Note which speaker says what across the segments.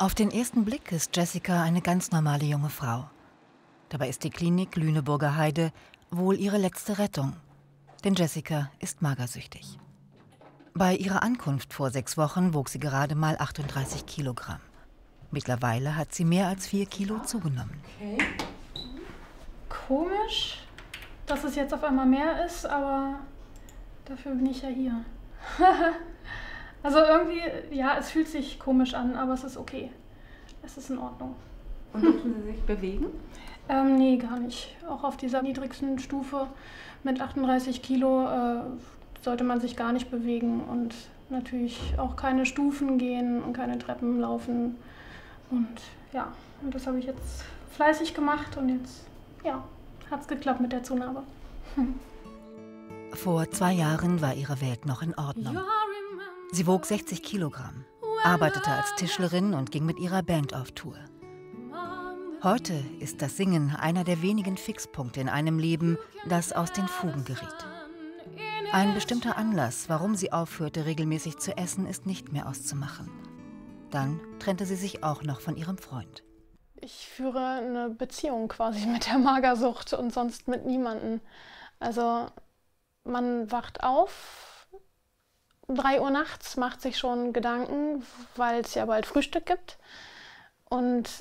Speaker 1: Auf den ersten Blick ist Jessica eine ganz normale junge Frau. Dabei ist die Klinik Lüneburger Heide wohl ihre letzte Rettung. Denn Jessica ist magersüchtig. Bei ihrer Ankunft vor 6 Wochen wog sie gerade mal 38 Kilogramm. Mittlerweile hat sie mehr als 4 Kilo zugenommen.
Speaker 2: Okay. Komisch, dass es jetzt auf einmal mehr ist, aber dafür bin ich ja hier. Also irgendwie, ja, es fühlt sich komisch an, aber es ist okay. Es ist in Ordnung.
Speaker 3: Und dürfen Sie sich bewegen?
Speaker 2: Nee, gar nicht. Auch auf dieser niedrigsten Stufe mit 38 Kilo sollte man sich gar nicht bewegen und natürlich auch keine Stufen gehen und keine Treppen laufen. Und ja, und das habe ich jetzt fleißig gemacht und jetzt, ja, hat es geklappt mit der Zunahme.
Speaker 1: Vor 2 Jahren war ihre Welt noch in Ordnung. Sie wog 60 Kilogramm, arbeitete als Tischlerin und ging mit ihrer Band auf Tour. Heute ist das Singen einer der wenigen Fixpunkte in einem Leben, das aus den Fugen geriet. Ein bestimmter Anlass, warum sie aufhörte, regelmäßig zu essen, ist nicht mehr auszumachen. Dann trennte sie sich auch noch von ihrem Freund.
Speaker 2: Ich führe eine Beziehung quasi mit der Magersucht und sonst mit niemandem. Also man wacht auf, 3 Uhr nachts, macht sich schon Gedanken, weil es ja bald Frühstück gibt. Und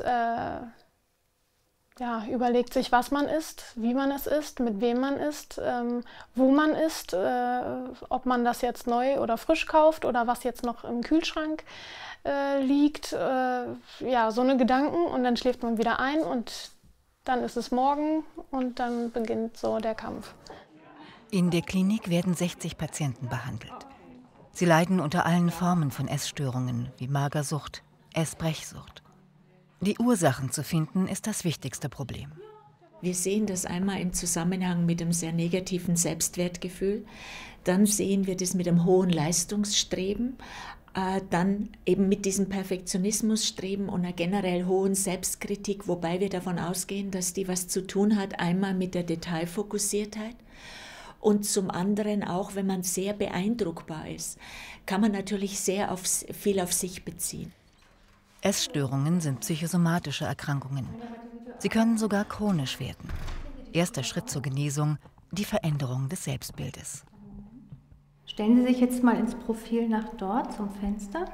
Speaker 2: ja, überlegt sich, was man isst, wie man es isst, mit wem man isst, wo man isst, ob man das jetzt neu oder frisch kauft oder was jetzt noch im Kühlschrank liegt. Ja, so eine Gedanken und dann schläft man wieder ein und dann ist es morgen und dann beginnt so der Kampf.
Speaker 1: In der Klinik werden 60 Patienten behandelt. Sie leiden unter allen Formen von Essstörungen wie Magersucht, Essbrechsucht. Die Ursachen zu finden, ist das wichtigste Problem.
Speaker 4: Wir sehen das einmal im Zusammenhang mit einem sehr negativen Selbstwertgefühl. Dann sehen wir das mit einem hohen Leistungsstreben. Dann eben mit diesem Perfektionismusstreben und einer generell hohen Selbstkritik, wobei wir davon ausgehen, dass die was zu tun hat, einmal mit der Detailfokussiertheit und zum anderen auch, wenn man sehr beeindruckbar ist, kann man natürlich sehr viel auf sich beziehen.
Speaker 1: Essstörungen sind psychosomatische Erkrankungen. Sie können sogar chronisch werden. Erster Schritt zur Genesung, die Veränderung des Selbstbildes.
Speaker 5: Stellen Sie sich jetzt mal ins Profil nach dort zum Fenster.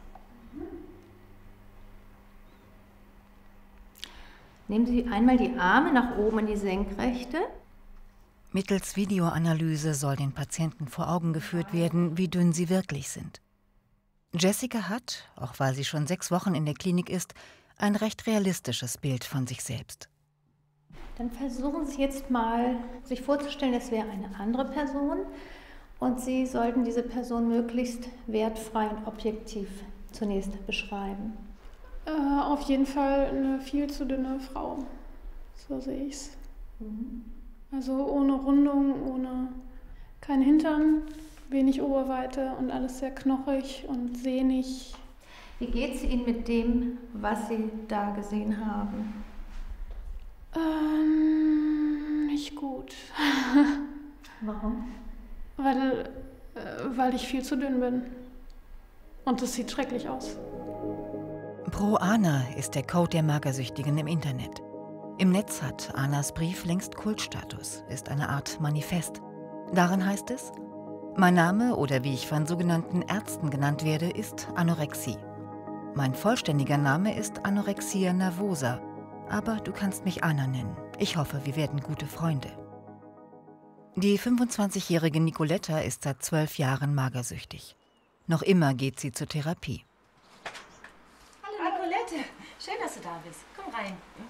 Speaker 5: Nehmen Sie einmal die Arme nach oben in die Senkrechte.
Speaker 1: Mittels Videoanalyse soll den Patienten vor Augen geführt werden, wie dünn sie wirklich sind. Jessica hat, auch weil sie schon 6 Wochen in der Klinik ist, ein recht realistisches Bild von sich selbst.
Speaker 5: Dann versuchen Sie jetzt mal, sich vorzustellen, es wäre eine andere Person und Sie sollten diese Person möglichst wertfrei und objektiv zunächst beschreiben.
Speaker 2: Auf jeden Fall eine viel zu dünne Frau, so sehe ich es. Also ohne Rundung, ohne kein Hintern, wenig Oberweite und alles sehr knochig und sehnig.
Speaker 5: Wie geht es Ihnen mit dem, was Sie da gesehen haben?
Speaker 2: Nicht gut.
Speaker 5: Warum?
Speaker 2: Weil ich viel zu dünn bin. Und es sieht schrecklich aus.
Speaker 1: ProAna ist der Code der Magersüchtigen im Internet. Im Netz hat Anas Brief längst Kultstatus, ist eine Art Manifest. Darin heißt es: Mein Name oder wie ich von sogenannten Ärzten genannt werde, ist Anorexie. Mein vollständiger Name ist Anorexia nervosa, aber du kannst mich Anna nennen. Ich hoffe, wir werden gute Freunde. Die 25-jährige Nicoletta ist seit 12 Jahren magersüchtig. Noch immer geht sie zur Therapie.
Speaker 6: Hallo Nicolette, schön, dass du da bist. Komm rein.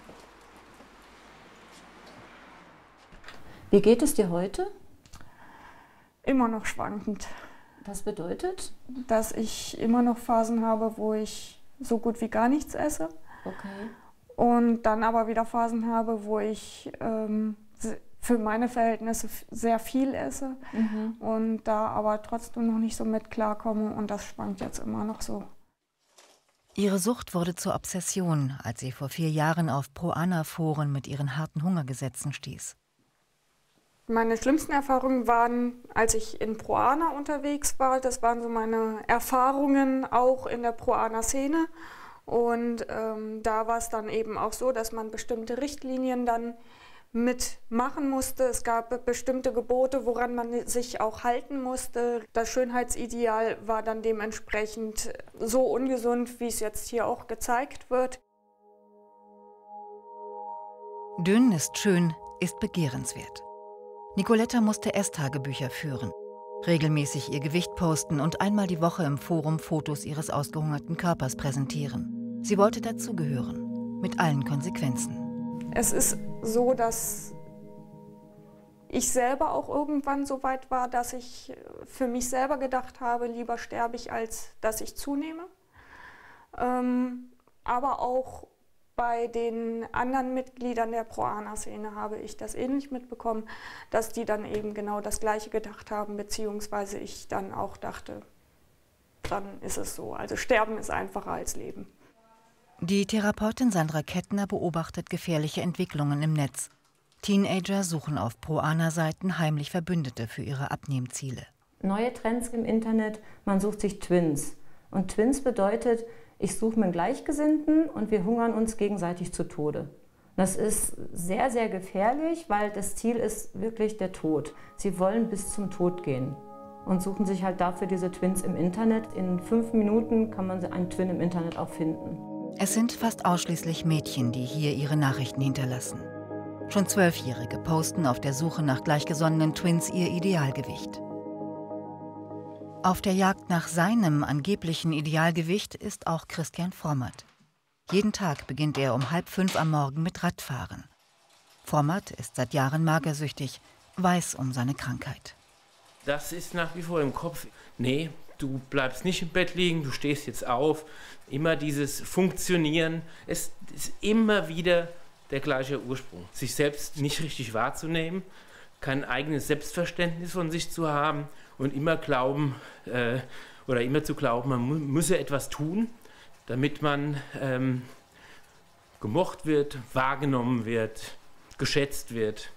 Speaker 3: Wie geht es dir heute?
Speaker 7: Immer noch schwankend.
Speaker 3: Was bedeutet?
Speaker 7: Dass ich immer noch Phasen habe, wo ich so gut wie gar nichts esse.
Speaker 3: Okay.
Speaker 7: Und dann aber wieder Phasen habe, wo ich für meine Verhältnisse sehr viel esse und da aber trotzdem noch nicht so mit klarkomme und das schwankt jetzt immer noch so.
Speaker 1: Ihre Sucht wurde zur Obsession, als sie vor 4 Jahren auf ProAna-Foren mit ihren harten Hungergesetzen stieß.
Speaker 7: Meine schlimmsten Erfahrungen waren, als ich in ProAna unterwegs war. Das waren so meine Erfahrungen auch in der ProAna-Szene. Und da war es dann eben auch so, dass man bestimmte Richtlinien dann mitmachen musste. Es gab bestimmte Gebote, woran man sich auch halten musste. Das Schönheitsideal war dann dementsprechend so ungesund, wie es jetzt hier auch gezeigt wird.
Speaker 1: Dünn ist schön, ist begehrenswert. Nicoletta musste Esstagebücher führen, regelmäßig ihr Gewicht posten und einmal die Woche im Forum Fotos ihres ausgehungerten Körpers präsentieren. Sie wollte dazugehören, mit allen Konsequenzen.
Speaker 7: Es ist so, dass ich selber auch irgendwann so weit war, dass ich für mich selber gedacht habe, lieber sterbe ich, als dass ich zunehme. Aber auch bei den anderen Mitgliedern der Pro-Ana-Szene habe ich das ähnlich mitbekommen, dass die dann eben genau das Gleiche gedacht haben, beziehungsweise ich dann auch dachte, dann ist es so. Also sterben ist einfacher als leben.
Speaker 1: Die Therapeutin Sandra Kettner beobachtet gefährliche Entwicklungen im Netz. Teenager suchen auf Pro-Ana-Seiten heimlich Verbündete für ihre Abnehmziele.
Speaker 3: Neue Trends im Internet, man sucht sich Twins. Und Twins bedeutet, ich suche mir einen Gleichgesinnten und wir hungern uns gegenseitig zu Tode. Das ist sehr, sehr gefährlich, weil das Ziel ist wirklich der Tod. Sie wollen bis zum Tod gehen und suchen sich halt dafür diese Twins im Internet. In 5 Minuten kann man einen Twin im Internet auch finden.
Speaker 1: Es sind fast ausschließlich Mädchen, die hier ihre Nachrichten hinterlassen. Schon 12-Jährige posten auf der Suche nach gleichgesonnenen Twins ihr Idealgewicht. Auf der Jagd nach seinem angeblichen Idealgewicht ist auch Christian Frommert. Jeden Tag beginnt er um 4:30 am Morgen mit Radfahren. Frommert ist seit Jahren magersüchtig, weiß um seine Krankheit.
Speaker 8: Das ist nach wie vor im Kopf. Nee, du bleibst nicht im Bett liegen, du stehst jetzt auf. Immer dieses Funktionieren. Es ist immer wieder der gleiche Ursprung. Sich selbst nicht richtig wahrzunehmen, kein eigenes Selbstverständnis von sich zu haben und immer glauben, man müsse etwas tun, damit man gemocht wird, wahrgenommen wird, geschätzt wird.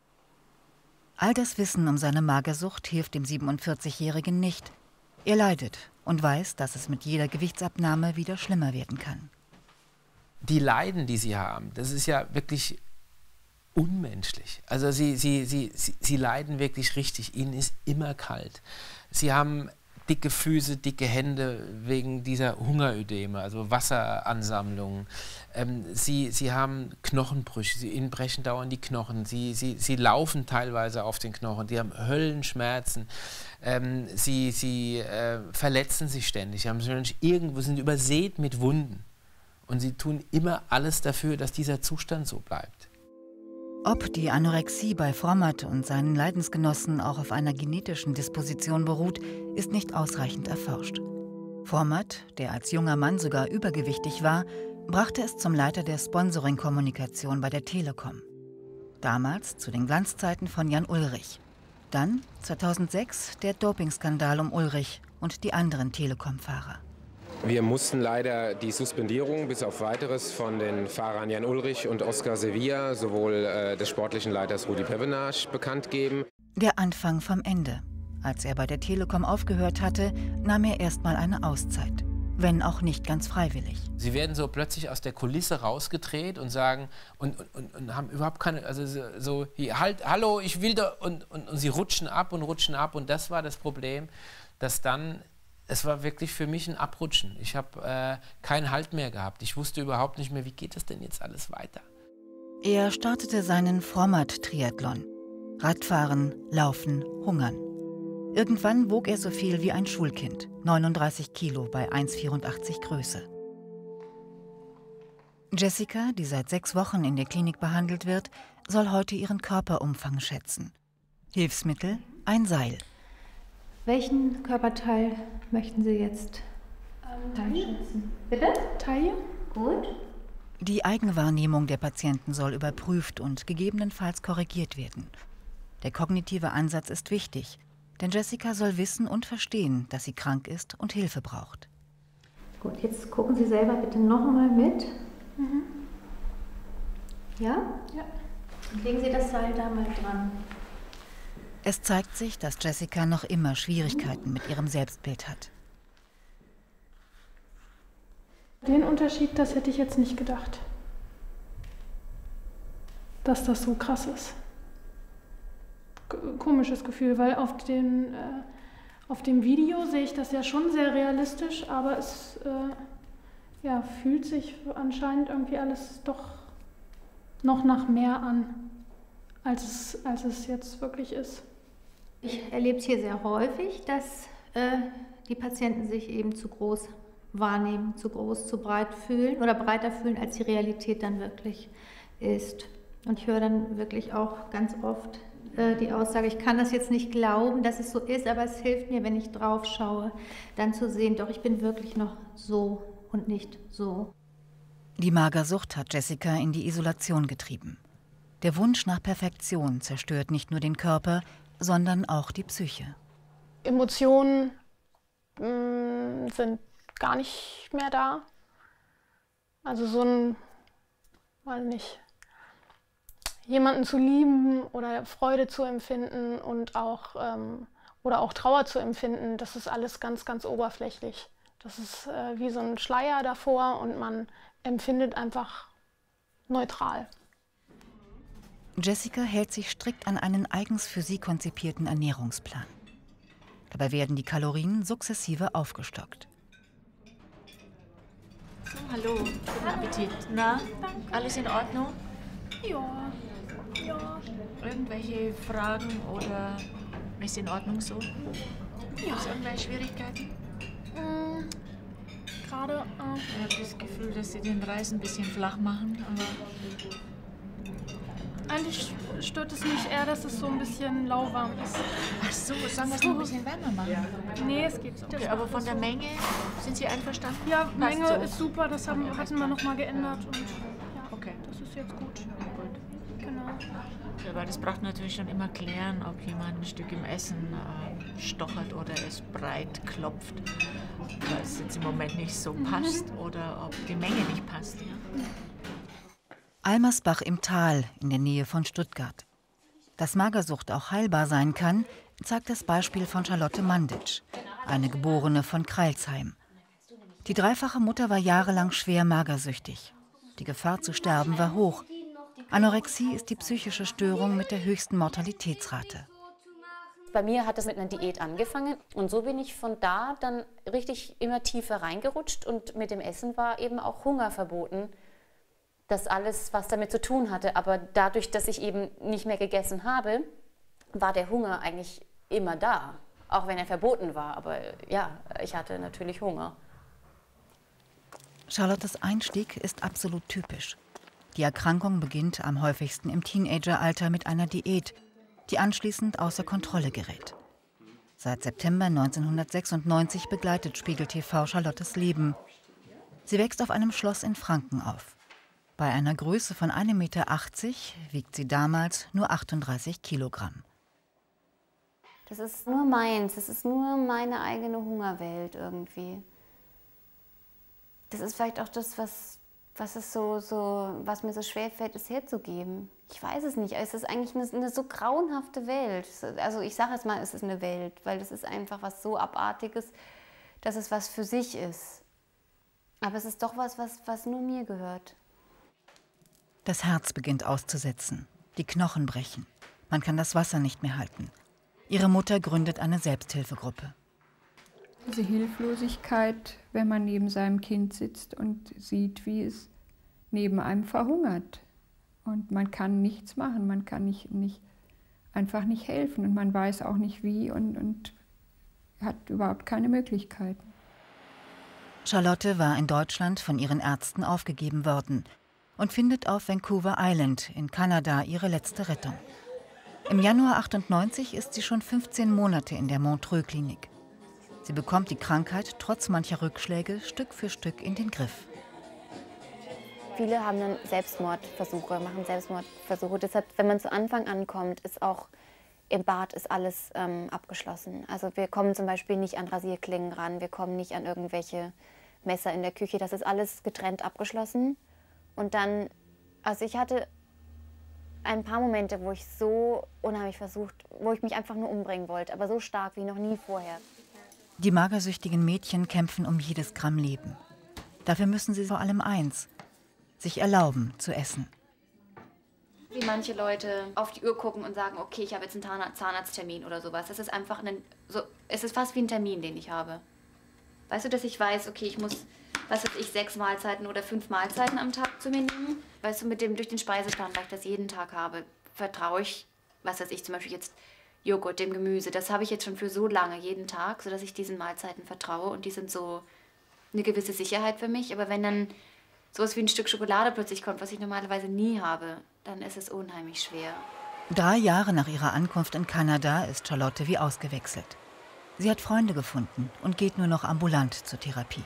Speaker 1: All das Wissen um seine Magersucht hilft dem 47-Jährigen nicht. Er leidet und weiß, dass es mit jeder Gewichtsabnahme wieder schlimmer werden kann.
Speaker 9: Die Leiden, die sie haben, das ist ja wirklich unmenschlich. Also sie leiden wirklich richtig. Ihnen ist immer kalt. Sie haben dicke Füße, dicke Hände wegen dieser Hungerödeme, also Wasseransammlungen. Sie haben Knochenbrüche, ihnen brechen dauernd die Knochen. Sie laufen teilweise auf den Knochen. Die haben Höllenschmerzen. Sie verletzen sich ständig. Irgendwo sind übersät mit Wunden. Und sie tun immer alles dafür, dass dieser Zustand so bleibt.
Speaker 1: Ob die Anorexie bei Frommert und seinen Leidensgenossen auch auf einer genetischen Disposition beruht, ist nicht ausreichend erforscht. Frommert, der als junger Mann sogar übergewichtig war, brachte es zum Leiter der Sponsoring-Kommunikation bei der Telekom. Damals zu den Glanzzeiten von Jan Ulrich. Dann 2006 der Dopingskandal um Ulrich und die anderen Telekom-Fahrer.
Speaker 10: Wir mussten leider die Suspendierung bis auf Weiteres von den Fahrern Jan Ulrich und Oscar Sevilla, sowohl des sportlichen Leiters Rudi Pevenage, bekannt geben.
Speaker 1: Der Anfang vom Ende. Als er bei der Telekom aufgehört hatte, nahm er erstmal eine Auszeit. Wenn auch nicht ganz freiwillig.
Speaker 9: Sie werden so plötzlich aus der Kulisse rausgedreht und sagen und haben überhaupt keine, also so hier, halt, hallo, ich will da, und sie rutschen ab und das war das Problem, dass dann, es war wirklich für mich ein Abrutschen. Ich habe keinen Halt mehr gehabt. Ich wusste überhaupt nicht mehr, wie geht es denn jetzt alles weiter.
Speaker 1: Er startete seinen Frommert-Triathlon. Radfahren, Laufen, Hungern. Irgendwann wog er so viel wie ein Schulkind, 39 Kilo bei 1,84 Größe. Jessica, die seit 6 Wochen in der Klinik behandelt wird, soll heute ihren Körperumfang schätzen. Hilfsmittel: ein Seil.
Speaker 5: Welchen Körperteil möchten Sie jetzt einschätzen? Bitte?
Speaker 2: Taille?
Speaker 5: Gut.
Speaker 1: Die Eigenwahrnehmung der Patienten soll überprüft und gegebenenfalls korrigiert werden. Der kognitive Ansatz ist wichtig, denn Jessica soll wissen und verstehen, dass sie krank ist und Hilfe braucht.
Speaker 5: Gut, jetzt gucken Sie selber bitte nochmal mit. Mhm. Ja? Ja. Dann legen Sie das Seil da mal dran.
Speaker 1: Es zeigt sich, dass Jessica noch immer Schwierigkeiten mit ihrem Selbstbild hat.
Speaker 2: Den Unterschied, das hätte ich jetzt nicht gedacht, dass das so krass ist. Komisches Gefühl, weil auf dem Video sehe ich das ja schon sehr realistisch, aber es fühlt sich anscheinend irgendwie alles doch noch nach mehr an, als es jetzt wirklich ist.
Speaker 5: Ich erlebe es hier sehr häufig, dass die Patienten sich eben zu groß wahrnehmen, zu groß, zu breit fühlen oder breiter fühlen, als die Realität dann wirklich ist. Und ich höre dann wirklich auch ganz oft die Aussage, ich kann das jetzt nicht glauben, dass es so ist, aber es hilft mir, wenn ich drauf schaue, dann zu sehen, doch, ich bin wirklich noch so und nicht so.
Speaker 1: Die Magersucht hat Jessica in die Isolation getrieben. Der Wunsch nach Perfektion zerstört nicht nur den Körper, sondern auch die Psyche.
Speaker 2: Emotionen sind gar nicht mehr da. Also so ein, weiß nicht, jemanden zu lieben oder Freude zu empfinden und auch oder auch Trauer zu empfinden, das ist alles ganz, ganz oberflächlich. Das ist wie so ein Schleier davor und man empfindet einfach neutral.
Speaker 1: Jessica hält sich strikt an einen eigens für sie konzipierten Ernährungsplan. Dabei werden die Kalorien sukzessive aufgestockt.
Speaker 4: So, hallo, guten Appetit. Na, alles in Ordnung?
Speaker 2: Ja.
Speaker 4: Irgendwelche Fragen oder ist in Ordnung so?
Speaker 2: Ja.
Speaker 4: Gibt es irgendwelche Schwierigkeiten?
Speaker 2: Gerade.
Speaker 4: Ich habe das Gefühl, dass sie den Reis ein bisschen flach machen, aber
Speaker 2: Eigentlich stört es mich eher, dass es so ein bisschen lauwarm ist.
Speaker 4: ach so, sollen wir es noch ein bisschen wärmer machen?
Speaker 2: Nee, es geht so.
Speaker 4: Okay, aber von der Menge sind Sie einverstanden?
Speaker 2: Ja,
Speaker 4: Passt
Speaker 2: Menge
Speaker 4: so.
Speaker 2: ist super, das hatten wir noch mal geändert und ja,
Speaker 4: Okay.
Speaker 2: das ist jetzt gut.
Speaker 4: Gut.
Speaker 2: Genau.
Speaker 4: Ja, weil das braucht natürlich schon immer klären, ob jemand ein Stück im Essen stochert oder es breit klopft, weil es jetzt im Moment nicht so passt oder ob die Menge nicht passt. Ja?
Speaker 1: Almersbach im Tal in der Nähe von Stuttgart. Dass Magersucht auch heilbar sein kann, zeigt das Beispiel von Charlotte Manditsch, eine Geborene von Crailsheim. Die dreifache Mutter war jahrelang schwer magersüchtig. Die Gefahr zu sterben war hoch. Anorexie ist die psychische Störung mit der höchsten Mortalitätsrate.
Speaker 11: Bei mir hat es mit einer Diät angefangen und so bin ich von da dann richtig immer tiefer reingerutscht und mit dem Essen war eben auch Hunger verboten. Das alles, was damit zu tun hatte. Aber dadurch, dass ich eben nicht mehr gegessen habe, war der Hunger eigentlich immer da. Auch wenn er verboten war. Aber ja, ich hatte natürlich Hunger.
Speaker 1: Charlottes Einstieg ist absolut typisch. Die Erkrankung beginnt am häufigsten im Teenageralter mit einer Diät, die anschließend außer Kontrolle gerät. Seit September 1996 begleitet Spiegel TV Charlottes Leben. Sie wächst auf einem Schloss in Franken auf. Bei einer Größe von 1,80 Meter wiegt sie damals nur 38 Kilogramm.
Speaker 11: Das ist nur meins, das ist nur meine eigene Hungerwelt irgendwie. Das ist vielleicht auch das, was mir so schwer fällt, es herzugeben. Ich weiß es nicht, es ist eigentlich eine so grauenhafte Welt. Also ich sage jetzt mal, es ist eine Welt, weil es ist einfach was so Abartiges, dass es was für sich ist. Aber es ist doch was nur mir gehört.
Speaker 1: Das Herz beginnt auszusetzen, die Knochen brechen. Man kann das Wasser nicht mehr halten. Ihre Mutter gründet eine Selbsthilfegruppe.
Speaker 12: Diese Hilflosigkeit, wenn man neben seinem Kind sitzt und sieht, wie es neben einem verhungert. Und man kann nichts machen, man kann einfach nicht helfen und man weiß auch nicht wie und hat überhaupt keine Möglichkeiten.
Speaker 1: Charlotte war in Deutschland von ihren Ärzten aufgegeben worden und findet auf Vancouver Island in Kanada ihre letzte Rettung. Im Januar 98 ist sie schon 15 Monate in der Montreux-Klinik. Sie bekommt die Krankheit trotz mancher Rückschläge Stück für Stück in den Griff.
Speaker 11: Viele haben dann machen Selbstmordversuche. Deshalb, wenn man zu Anfang ankommt, ist auch im Bad ist alles abgeschlossen. Also wir kommen zum Beispiel nicht an Rasierklingen ran, wir kommen nicht an irgendwelche Messer in der Küche. Das ist alles getrennt abgeschlossen. Und dann, also ich hatte ein paar Momente, wo ich so unheimlich wo ich mich einfach nur umbringen wollte, aber so stark wie noch nie vorher.
Speaker 1: Die magersüchtigen Mädchen kämpfen um jedes Gramm Leben. Dafür müssen sie vor allem eins: sich erlauben zu essen.
Speaker 11: Wie manche Leute auf die Uhr gucken und sagen, okay, ich habe jetzt einen Zahnarzttermin oder sowas. Das ist einfach es ist fast wie ein Termin, den ich habe. Weißt du, dass ich weiß, okay, ich muss, 6 Mahlzeiten oder 5 Mahlzeiten am Tag zu mir nehmen. Weißt du, durch den Speiseplan, weil ich das jeden Tag habe, vertraue ich, zum Beispiel jetzt Joghurt, dem Gemüse. Das habe ich jetzt schon für so lange, jeden Tag, sodass ich diesen Mahlzeiten vertraue. Und die sind so eine gewisse Sicherheit für mich. Aber wenn dann sowas wie ein Stück Schokolade plötzlich kommt, was ich normalerweise nie habe, dann ist es unheimlich schwer.
Speaker 1: 3 Jahre nach ihrer Ankunft in Kanada ist Charlotte wie ausgewechselt. Sie hat Freunde gefunden und geht nur noch ambulant zur Therapie.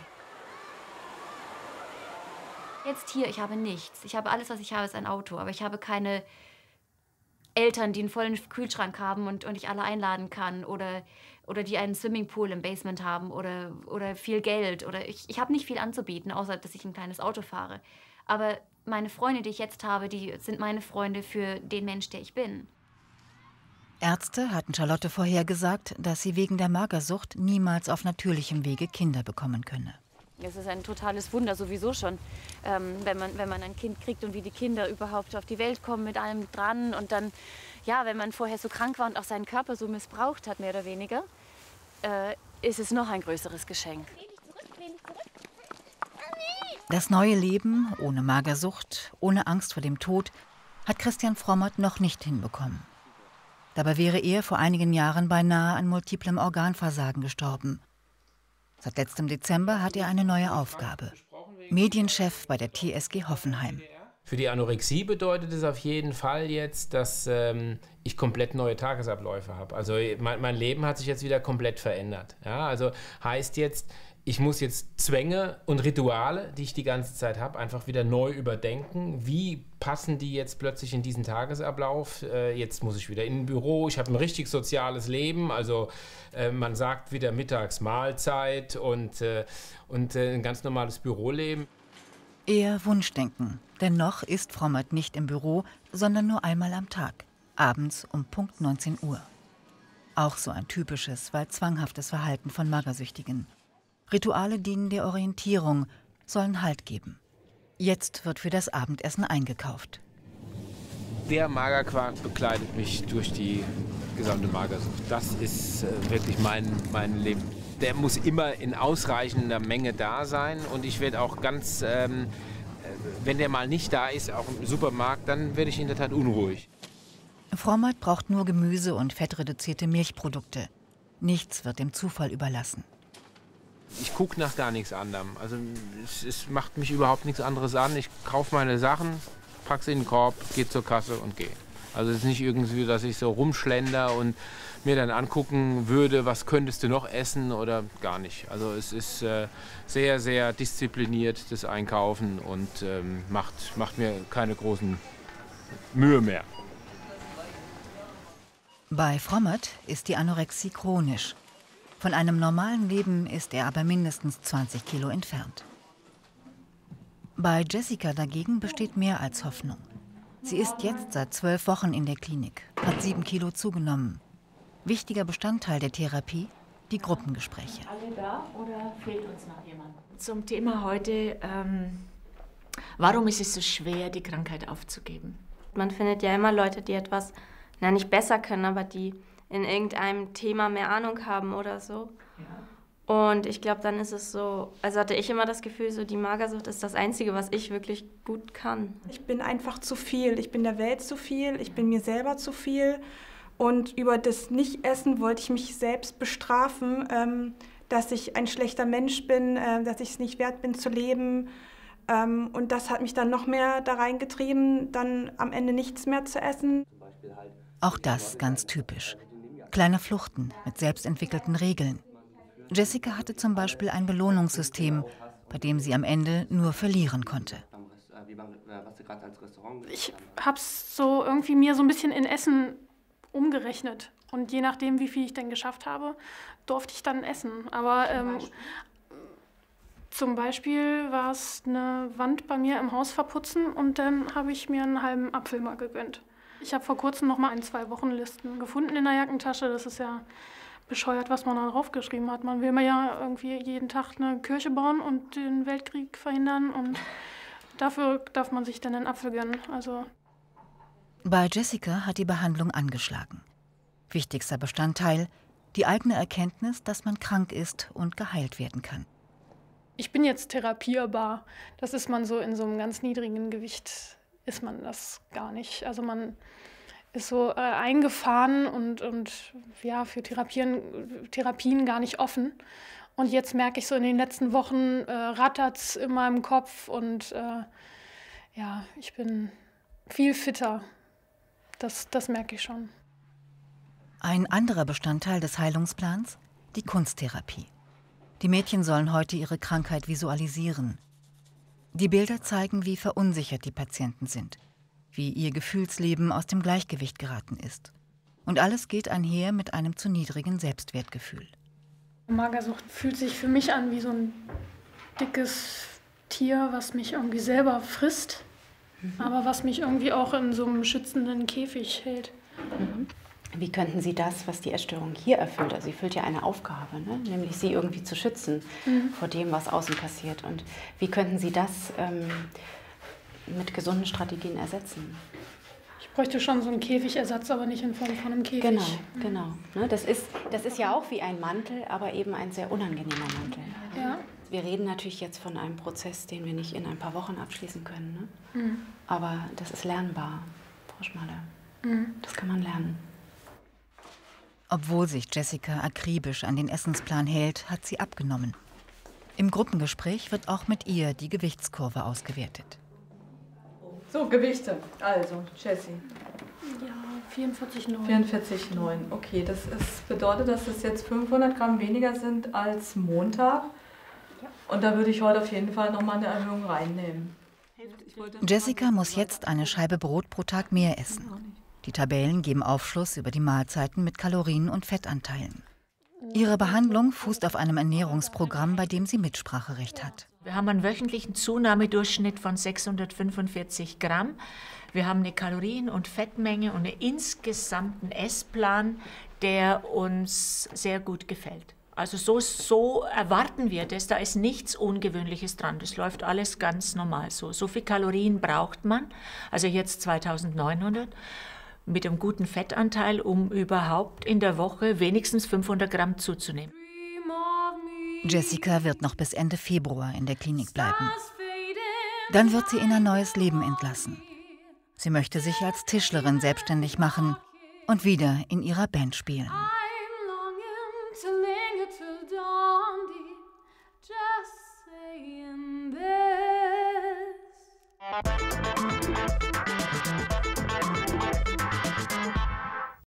Speaker 11: Jetzt hier, ich habe nichts. Ich habe alles, was ich habe, ist ein Auto. Aber ich habe keine Eltern, die einen vollen Kühlschrank haben und ich alle einladen kann. Oder die einen Swimmingpool im Basement haben oder viel Geld. Ich habe nicht viel anzubieten, außer dass ich ein kleines Auto fahre. Aber meine Freunde, die ich jetzt habe, die sind meine Freunde für den Mensch, der ich bin.
Speaker 1: Ärzte hatten Charlotte vorhergesagt, dass sie wegen der Magersucht niemals auf natürlichem Wege Kinder bekommen könne.
Speaker 11: Es ist ein totales Wunder sowieso schon, wenn man ein Kind kriegt und wie die Kinder überhaupt auf die Welt kommen mit allem dran. Und dann, ja, wenn man vorher so krank war und auch seinen Körper so missbraucht hat, mehr oder weniger, ist es noch ein größeres Geschenk.
Speaker 1: Das neue Leben ohne Magersucht, ohne Angst vor dem Tod, hat Christian Frommert noch nicht hinbekommen. Dabei wäre er vor einigen Jahren beinahe an multiplem Organversagen gestorben. Seit letztem Dezember hat er eine neue Aufgabe: Medienchef bei der TSG Hoffenheim.
Speaker 9: Für die Anorexie bedeutet es auf jeden Fall jetzt, dass ich komplett neue Tagesabläufe habe. Also mein Leben hat sich jetzt wieder komplett verändert. Ja, also heißt jetzt, ich muss jetzt Zwänge und Rituale, die ich die ganze Zeit habe, einfach wieder neu überdenken. Wie passen die jetzt plötzlich in diesen Tagesablauf? Jetzt muss ich wieder in ein Büro. Ich habe ein richtig soziales Leben. Also man sagt wieder mittags Mahlzeit und ein ganz normales Büroleben.
Speaker 1: Eher Wunschdenken. Denn noch ist Frommert nicht im Büro, sondern nur einmal am Tag. Abends um Punkt 19 Uhr. Auch so ein typisches, weil zwanghaftes Verhalten von Magersüchtigen. Rituale dienen der Orientierung, sollen Halt geben. Jetzt wird für das Abendessen eingekauft.
Speaker 9: Der Magerquark begleitet mich durch die gesamte Magersucht. Das ist wirklich mein Leben. Der muss immer in ausreichender Menge da sein. Und ich werde auch wenn der mal nicht da ist, auch im Supermarkt, dann werde ich in der Tat unruhig.
Speaker 1: Frommert braucht nur Gemüse und fettreduzierte Milchprodukte. Nichts wird dem Zufall überlassen.
Speaker 9: Ich gucke nach gar nichts anderem. Also es macht mich überhaupt nichts anderes an. Ich kaufe meine Sachen, packe sie in den Korb, gehe zur Kasse und gehe. Also es ist nicht irgendwie, dass ich so rumschlender und mir dann angucken würde, was könntest du noch essen oder gar nicht. Also es ist sehr, sehr diszipliniert, das Einkaufen, und macht mir keine großen Mühe mehr.
Speaker 1: Bei Frommert ist die Anorexie chronisch. Von einem normalen Leben ist er aber mindestens 20 Kilo entfernt. Bei Jessica dagegen besteht mehr als Hoffnung. Sie ist jetzt seit 12 Wochen in der Klinik, hat 7 Kilo zugenommen. Wichtiger Bestandteil der Therapie, die Gruppengespräche.
Speaker 4: Alle da oder fehlt uns noch jemand? Zum Thema heute, warum ist es so schwer, die Krankheit aufzugeben?
Speaker 13: Man findet ja immer Leute, die etwas, nicht besser können, aber die in irgendeinem Thema mehr Ahnung haben oder so. Ja. Und ich glaube, dann ist es so, also hatte ich immer das Gefühl, so die Magersucht ist das Einzige, was ich wirklich gut kann.
Speaker 14: Ich bin einfach zu viel. Ich bin der Welt zu viel. Ich bin mir selber zu viel. Und über das Nicht-Essen wollte ich mich selbst bestrafen, dass ich ein schlechter Mensch bin, dass ich es nicht wert bin zu leben. Und das hat mich dann noch mehr da reingetrieben, dann am Ende nichts mehr zu essen.
Speaker 1: Auch das ganz typisch. Kleine Fluchten mit selbstentwickelten Regeln. Jessica hatte zum Beispiel ein Belohnungssystem, bei dem sie am Ende nur verlieren konnte.
Speaker 2: Ich habe es so irgendwie mir so ein bisschen in Essen umgerechnet. Und je nachdem, wie viel ich denn geschafft habe, durfte ich dann essen. Aber zum Beispiel war es eine Wand bei mir im Haus verputzen und dann habe ich mir einen halben Apfel mal gegönnt. Ich habe vor kurzem noch mal 2 Wochenlisten gefunden in der Jackentasche. Das ist ja bescheuert, was man da draufgeschrieben hat. Man will mir ja irgendwie jeden Tag eine Kirche bauen und den Weltkrieg verhindern und dafür darf man sich dann einen Apfel gönnen. Also.
Speaker 1: Bei Jessica hat die Behandlung angeschlagen. Wichtigster Bestandteil, die eigene Erkenntnis, dass man krank ist und geheilt werden kann.
Speaker 2: Ich bin jetzt therapierbar. Das ist man so in so einem ganz niedrigen Gewicht, ist man das gar nicht. Also man ist so eingefahren und ja, für Therapien gar nicht offen. Und jetzt merke ich so, in den letzten Wochen rattert's in meinem Kopf und ja, ich bin viel fitter. Das merke ich schon.
Speaker 1: Ein anderer Bestandteil des Heilungsplans, die Kunsttherapie. Die Mädchen sollen heute ihre Krankheit visualisieren. Die Bilder zeigen, wie verunsichert die Patienten sind, wie ihr Gefühlsleben aus dem Gleichgewicht geraten ist. Und alles geht einher mit einem zu niedrigen Selbstwertgefühl.
Speaker 2: Magersucht fühlt sich für mich an wie so ein dickes Tier, was mich irgendwie selber frisst, aber was mich irgendwie auch in so einem schützenden Käfig hält.
Speaker 15: Wie könnten Sie das, was die Essstörung hier erfüllt, also sie erfüllt ja eine Aufgabe, ne? Nämlich Sie irgendwie zu schützen vor dem, was außen passiert. Und wie könnten Sie das mit gesunden Strategien ersetzen?
Speaker 2: Ich bräuchte schon so einen Käfigersatz, aber nicht in Form von einem Käfig.
Speaker 15: Genau. Ne? Das ist ja auch wie ein Mantel, aber eben ein sehr unangenehmer Mantel.
Speaker 2: Ja.
Speaker 15: Wir reden natürlich jetzt von einem Prozess, den wir nicht in ein paar Wochen abschließen können. Ne? Aber das ist lernbar, Frau Schmalle. Das kann man lernen.
Speaker 1: Obwohl sich Jessica akribisch an den Essensplan hält, hat sie abgenommen. Im Gruppengespräch wird auch mit ihr die Gewichtskurve ausgewertet.
Speaker 16: So, Gewichte. Also, Jessie.
Speaker 2: Ja, 44,9.
Speaker 16: 44,9. Okay, das bedeutet, dass es jetzt 500 Gramm weniger sind als Montag. Und da würde ich heute auf jeden Fall nochmal eine Erhöhung reinnehmen.
Speaker 1: Jessica muss jetzt eine Scheibe Brot pro Tag mehr essen. Die Tabellen geben Aufschluss über die Mahlzeiten mit Kalorien und Fettanteilen. Ihre Behandlung fußt auf einem Ernährungsprogramm, bei dem sie Mitspracherecht hat.
Speaker 4: Wir haben einen wöchentlichen Zunahmedurchschnitt von 645 Gramm. Wir haben eine Kalorien- und Fettmenge und einen insgesamten Essplan, der uns sehr gut gefällt. Also so erwarten wir das, da ist nichts Ungewöhnliches dran. Das läuft alles ganz normal so. So viel Kalorien braucht man, also jetzt 2900. Mit einem guten Fettanteil, um überhaupt in der Woche wenigstens 500 Gramm zuzunehmen.
Speaker 1: Jessica wird noch bis Ende Februar in der Klinik bleiben. Dann wird sie in ein neues Leben entlassen. Sie möchte sich als Tischlerin selbstständig machen und wieder in ihrer Band spielen.